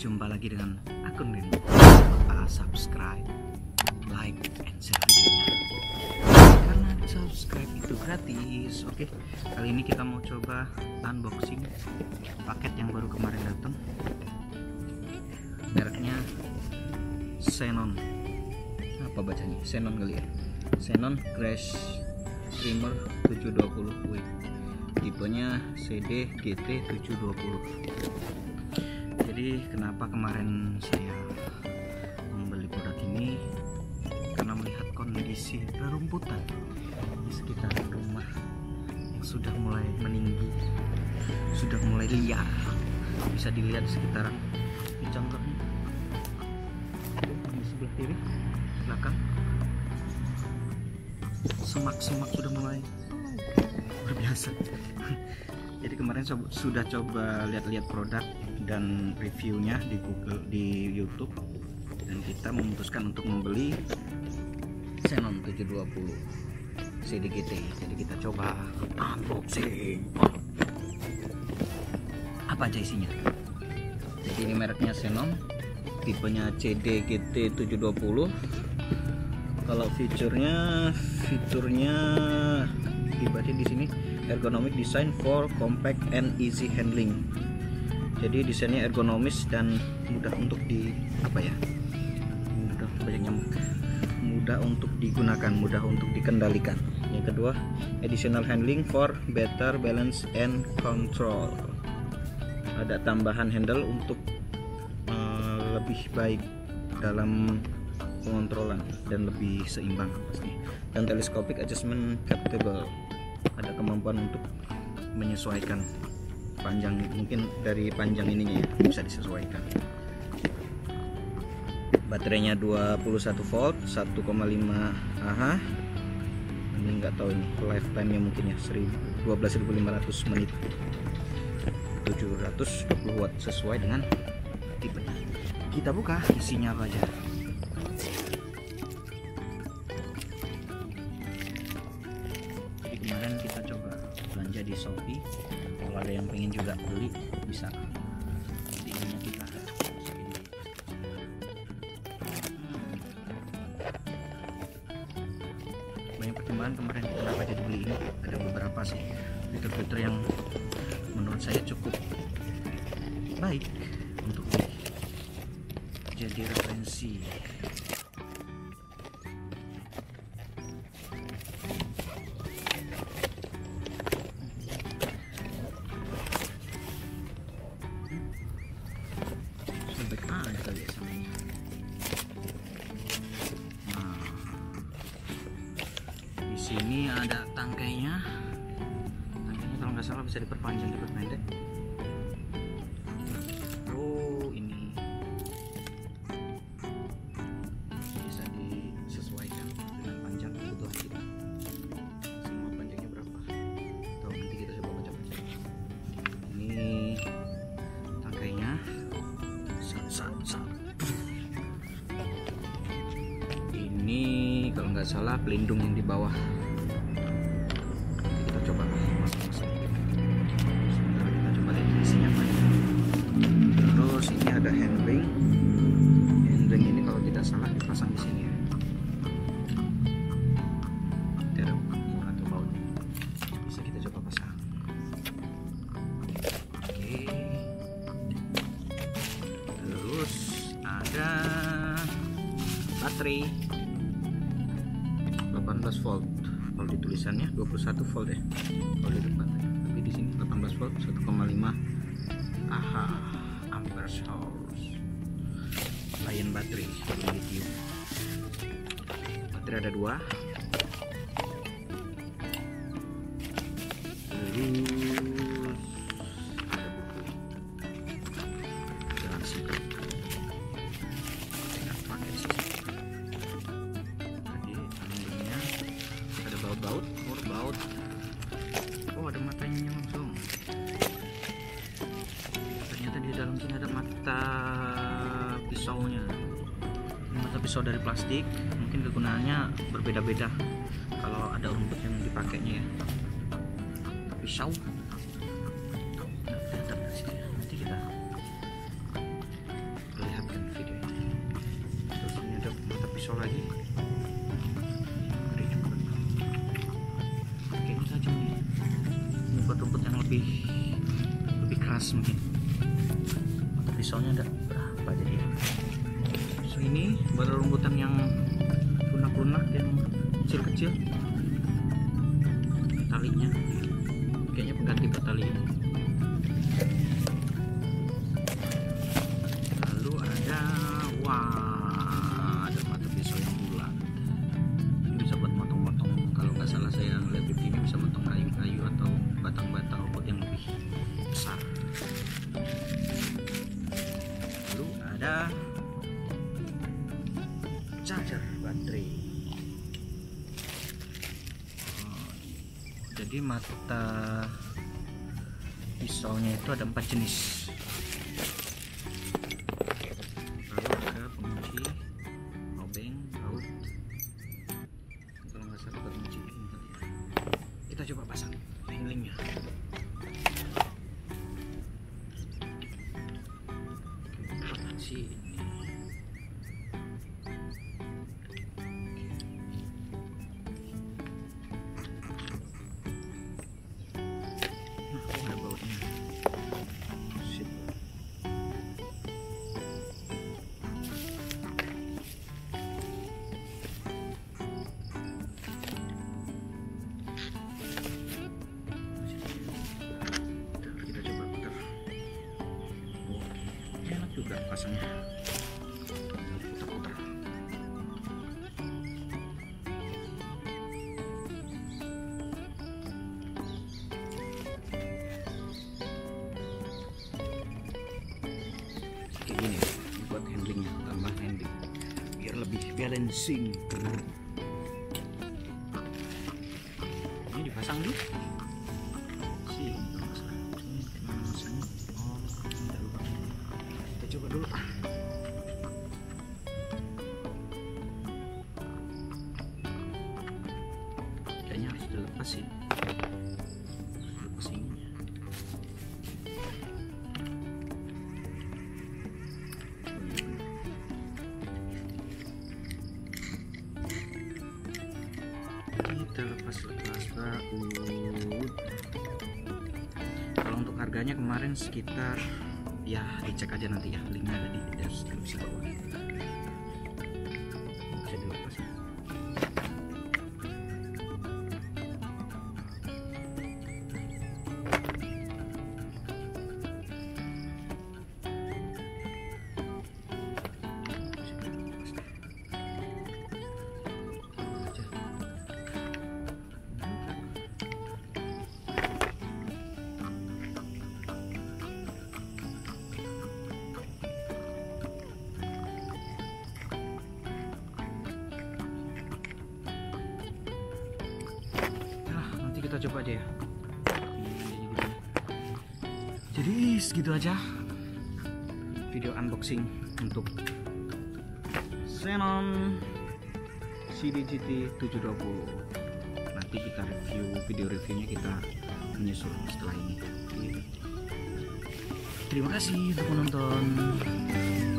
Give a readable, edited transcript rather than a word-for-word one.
Jumpa lagi dengan akun Rin. Subscribe, like, and share videonya. Karena subscribe itu gratis. Oke, kali ini kita mau coba unboxing paket yang baru kemarin datang. Mereknya Xenon. Apa bacanya? Xenon kali ya. Xenon Crash Trimmer 720W. Tipenya CD GT 720. Jadi kenapa kemarin saya membeli produk ini? Karena melihat kondisi rerumputan di sekitar rumah yang sudah mulai meninggi, sudah mulai liar. Bisa dilihat di sekitaran, di contohnya di sebelah kiri, belakang, semak-semak sudah mulai luar biasa. Jadi kemarin sudah coba lihat-lihat produk dan reviewnya di Google, di YouTube, dan kita memutuskan untuk membeli Xenon 720 CDGT. Jadi kita coba unboxing. Apa aja isinya? Jadi ini mereknya Xenon, tipenya CDGT 720. Kalau fiturnya dibaca di sini, ergonomic design for compact and easy handling. Jadi desainnya ergonomis dan mudah untuk mudah untuk digunakan, mudah untuk dikendalikan. Yang kedua, additional handling for better balance and control. Ada tambahan handle untuk lebih baik dalam pengontrolan dan lebih seimbang pasti. Dan telescopic adjustment capable, ada kemampuan untuk menyesuaikan panjang, mungkin dari panjang ininya ya, bisa disesuaikan. Baterainya 21 volt 1,5 Ah. Ini nggak tahu ini lifetime-nya mungkin ya 12.500 menit, 720 watt sesuai dengan tipenya. Kita buka isinya apa aja. Jadi kemarin kita coba belanja di Shopee. Kalau ada yang pengen juga beli bisa di ininya kita. Banyak pertimbangan kemarin kenapa jadi beli ini. Ada beberapa sih fitur-fitur yang menurut saya cukup baik untuk jadi referensi. Di sini ada tangkainya. Tangkainya kalau nggak salah bisa diperpanjang, diperpendek. Oh, ini bisa disesuaikan dengan panjang kebutuhan kita. Semua panjangnya berapa? Tahu, nanti kita coba baca-baca. Ini tangkainya. Ini kalau nggak salah pelindung yang di bawah. Nanti kita coba masuk-masuk. Sebentar, kita coba lihat isinya apa. Terus ini ada handring. Handring ini kalau tidak salah dipasang di sini ya. Terap atau baut. Bisa kita coba pasang. Oke. Terus ada baterai 18 volt. Kalau di tulisannya 21 volt ya. Kalau di depan, tapi di sini 18 volt 1,5 ampere hours. Lion baterai lithium. Baterai ada 2. Terus ada buku. Jangan singkat. Baut. Oh, ada matanya langsung. Ternyata di dalam sini ada mata pisaunya. Ini mata pisau dari plastik. Mungkin kegunaannya berbeda-beda kalau ada rumput yang dipakainya ya. Pisau. Nanti kita pisau lagi. Gede juga. Oke, ini saja nih. Ini buat rumput yang lebih keras mungkin. Untuk pisaunya ada berapa jadi ya? So ini buat rumputan yang lunak-lunak yang kecil-kecil. Talinya kayaknya pengganti buat tali ini. Lalu ada ada mata pisau yang bulat. Ini bisa buat motong-motong. Kalau nggak salah saya ngeliat di sini bisa motong kayu-kayu atau batang-batang rumput yang lebih besar. Lalu ada charger baterai. Jadi mata pisaunya itu ada 4 jenis. Lalu ada pengunci, obeng, baut. Kalau nggak salah pengunci. Kita coba pasang handlingnya. Kunci. Juga pasangnya putar-putar. Kayak gini buat handlingnya, tambah handling biar lebih balancing. Ini dipasang dulu sih. Coba dulu. Kayaknya harus dilepas sih. Lepas ininya. Kita lepas baut. Kalau untuk harganya kemarin sekitar, ya dicek aja nanti ya, linknya ada di deskripsi bawah. Bisa dilepas ya. Kita coba aja ya. Jadi segitu aja video unboxing untuk Xenon CDGT 720. Nanti kita video reviewnya kita menyusul setelah ini. Terima kasih untuk menonton.